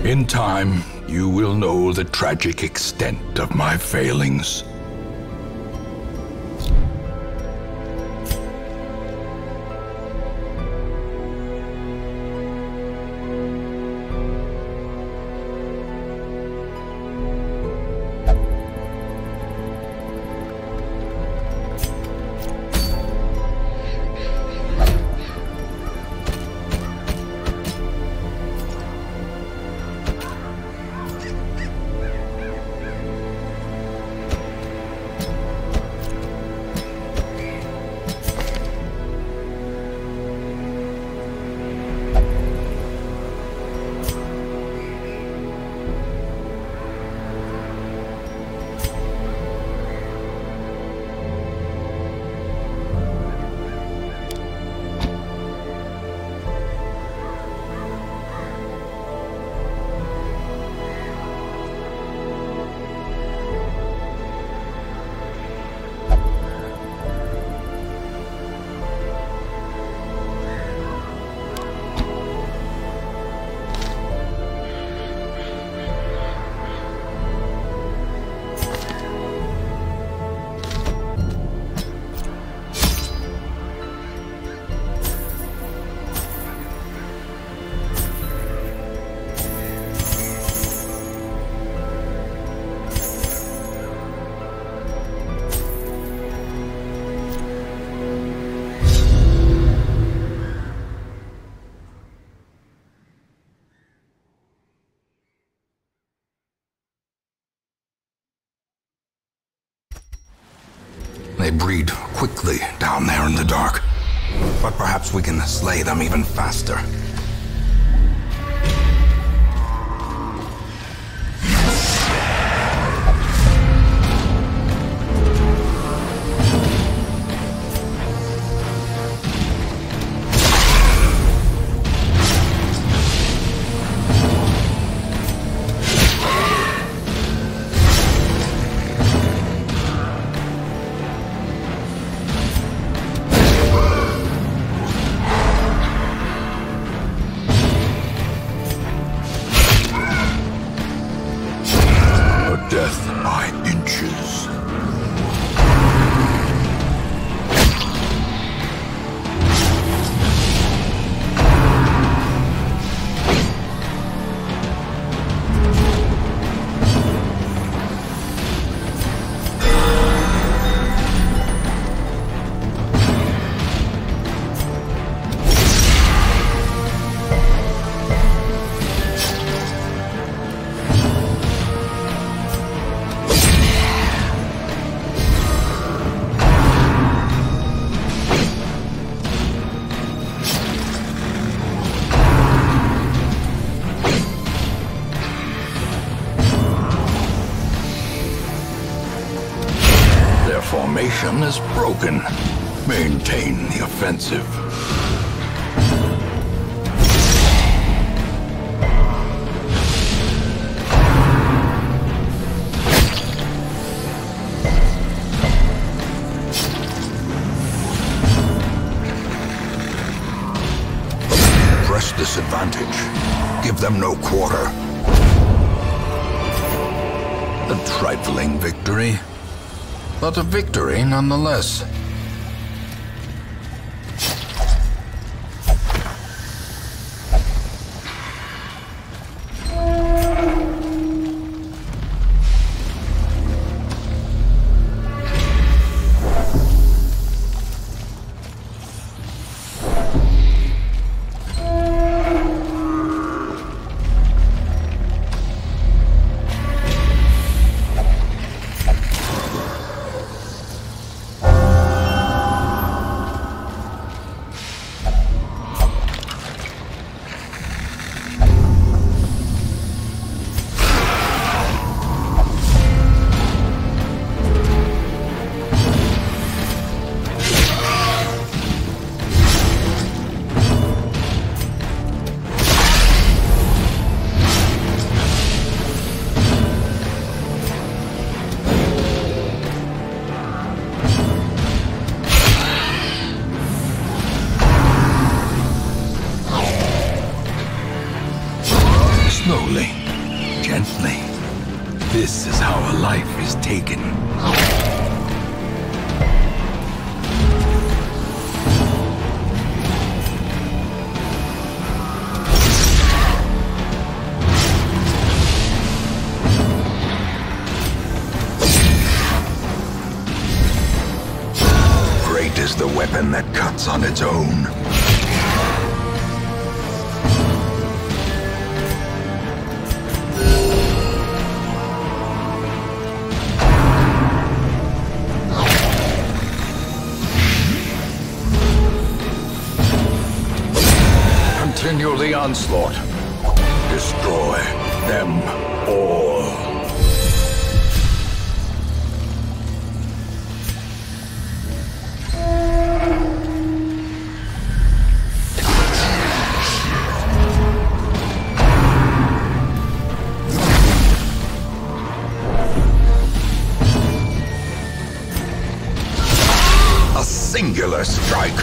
In time, you will know the tragic extent of my failings. They breed quickly down there in the dark, but perhaps we can slay them even faster. Death by inches. Formation is broken. Maintain the offensive. Press this advantage. Give them no quarter. A trifling victory, but a victory nonetheless. is the weapon that cuts on its own. Continue the onslaught. Destroy them all. A singular strike.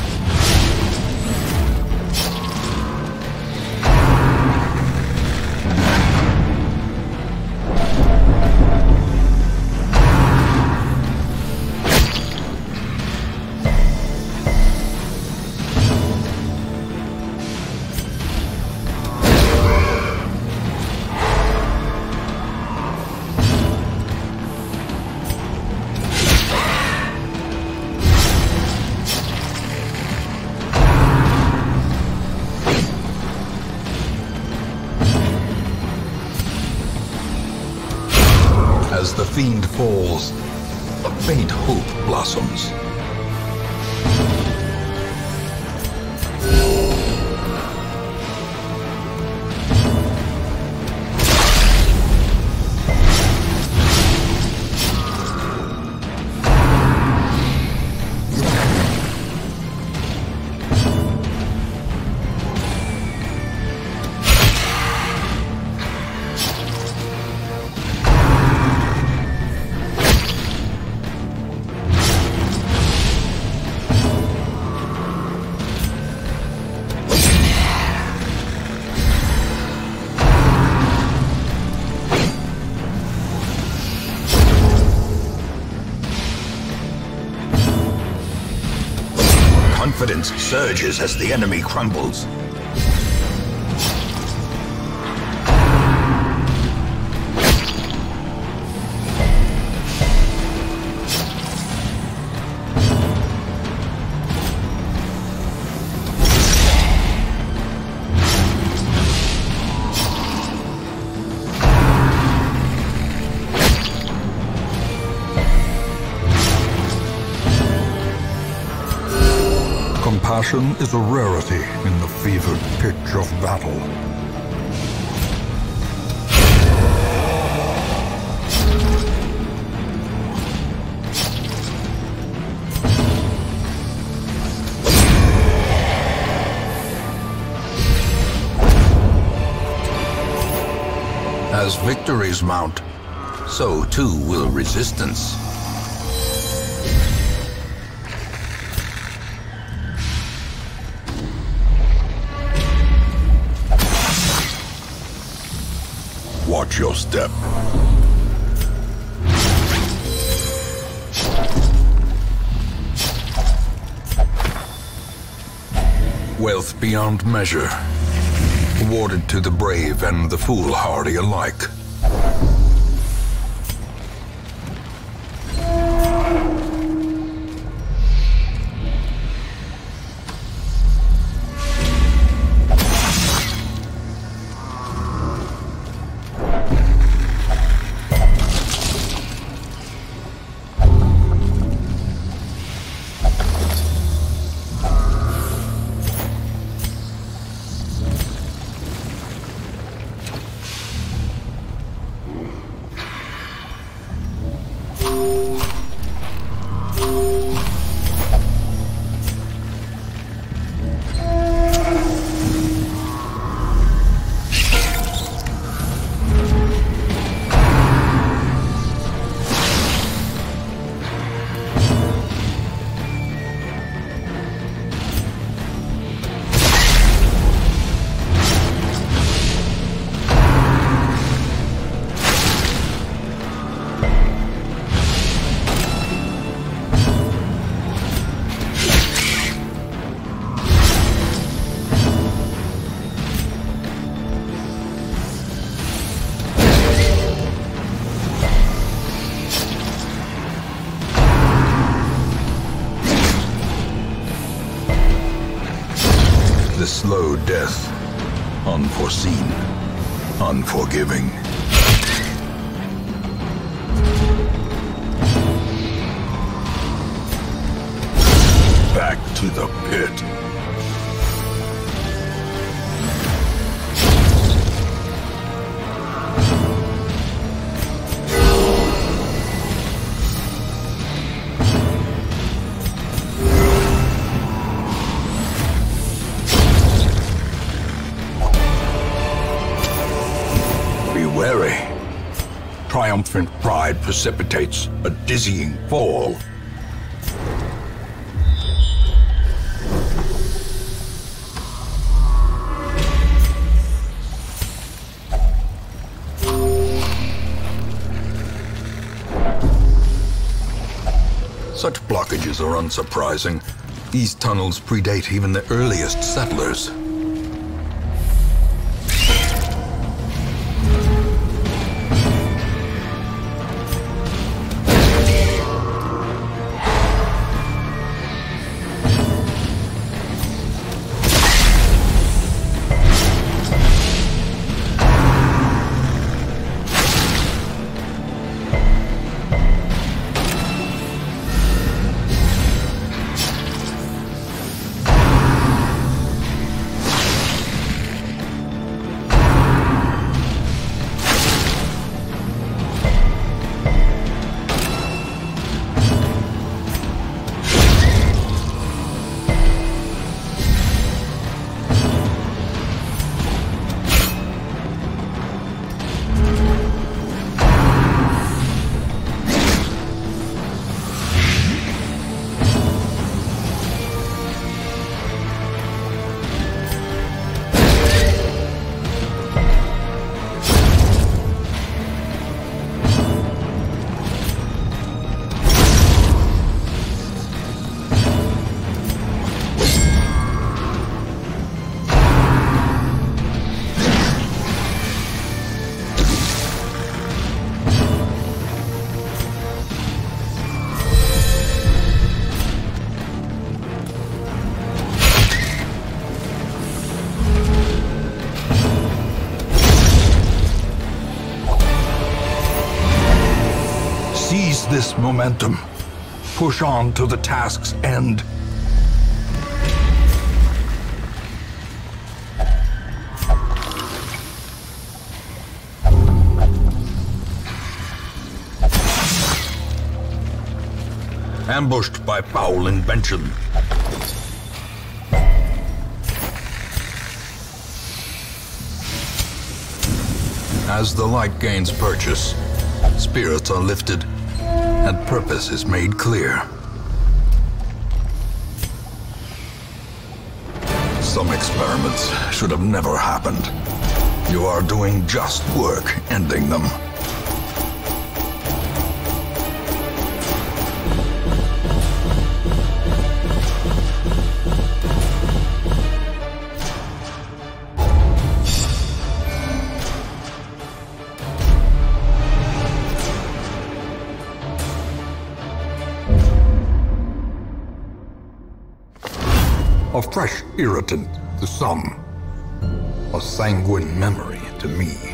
As the fiend falls, a faint hope blossoms. Confidence surges as the enemy crumbles. Compassion is a rarity in the fevered pitch of battle. As victories mount, so too will resistance. Watch your step. Wealth beyond measure, awarded to the brave and the foolhardy alike. the slow death. Unforeseen. Unforgiving. Back to the pit. Be wary. Triumphant pride precipitates a dizzying fall. Such blockages are unsurprising. These tunnels predate even the earliest settlers. Seize this momentum. Push on to the task's end. Ambushed by foul invention. As the light gains purchase, spirits are lifted, and purpose is made clear. Some experiments should have never happened. You are doing just work ending them. A fresh irritant to some, a sanguine memory to me.